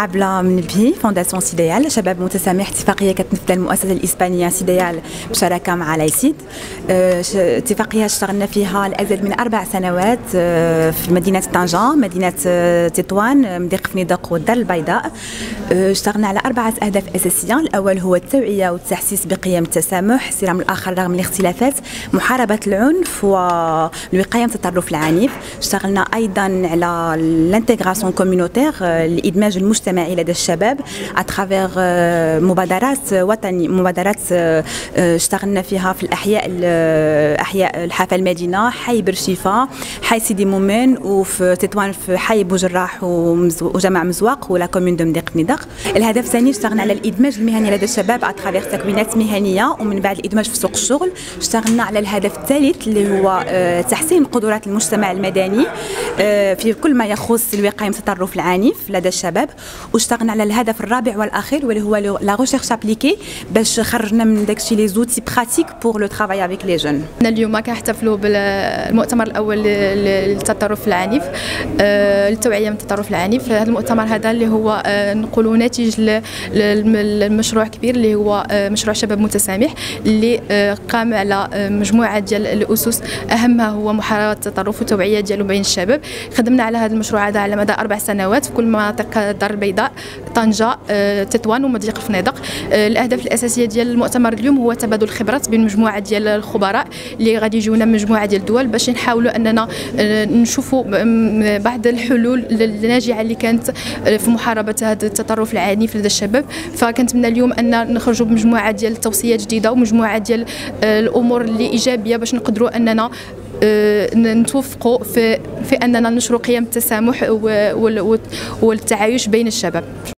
عبلة من بهي فونداسيون سيديال شباب متسامح، اتفاقية كتنفذها المؤسسة الإسبانية سيديال بشراكة مع لايسيد. اتفاقية اشتغلنا فيها لأزيد من 4 سنوات في مدينة طنجة، مدينة تطوان، مضيق فنيدق والدار البيضاء. اشتغلنا على 4 أهداف أساسية. الأول هو التوعية والتحسيس بقيم التسامح، احترام الآخر رغم الاختلافات، محاربة العنف والوقاية من التطرف العنيف. اشتغلنا أيضا على الانتغراسيون كوميونيتير، الإدماج المجتمعي لدى الشباب اترافيغ مبادرات وطنية، مبادرات اشتغلنا فيها في أحياء الحافة المدينة، حي برشيفة، حي سيدي مومن، وفي تطوان في حي بوجراح وجمع مزواق ولا كومون دو مضيق فنيدق. الهدف الثاني اشتغلنا على الإدماج المهني لدى الشباب اترافيغ تكوينات مهنية، ومن بعد الإدماج في سوق الشغل. اشتغلنا على الهدف الثالث اللي هو تحسين قدرات المجتمع المدني في كل ما يخص الوقاية من التطرف العنيف لدى الشباب. واشتغلنا على الهدف الرابع والأخير واللي هو لا ريشيرش ابليكي، باش خرجنا من داكشي لي زوتي براتيك بور لو ترافاي افيك لي جون. اليوم كنحتفلوا بالمؤتمر الاول للتطرف العنيف، التوعيه من التطرف العنيف. هذا المؤتمر هذا اللي هو نقولوا ناتج للمشروع كبير اللي هو مشروع شباب متسامح، اللي قام على مجموعه ديال الاسس، اهمها هو محاربه التطرف والتوعيه ديالو بين الشباب. خدمنا على هذا المشروع هذا على مدى 4 سنوات في كل مناطق الدار البيضاء، طنجة، تطوان ومضيق فنيدق. الاهداف الاساسيه ديال المؤتمر اليوم هو تبادل الخبرات بين مجموعه ديال الخبراء اللي غادي يجونا من مجموعه ديال الدول، باش نحاولوا اننا نشوفوا بعض الحلول الناجعه اللي كانت في محاربه هذا التطرف العنيف لدى الشباب. فكنتمنى اليوم ان نخرجوا بمجموعه ديال التوصيات جديده ومجموعه ديال الامور اللي ايجابيه باش نقدروا اننا نتوفقوا في اننا ننشروا قيم التسامح والتعايش بين الشباب.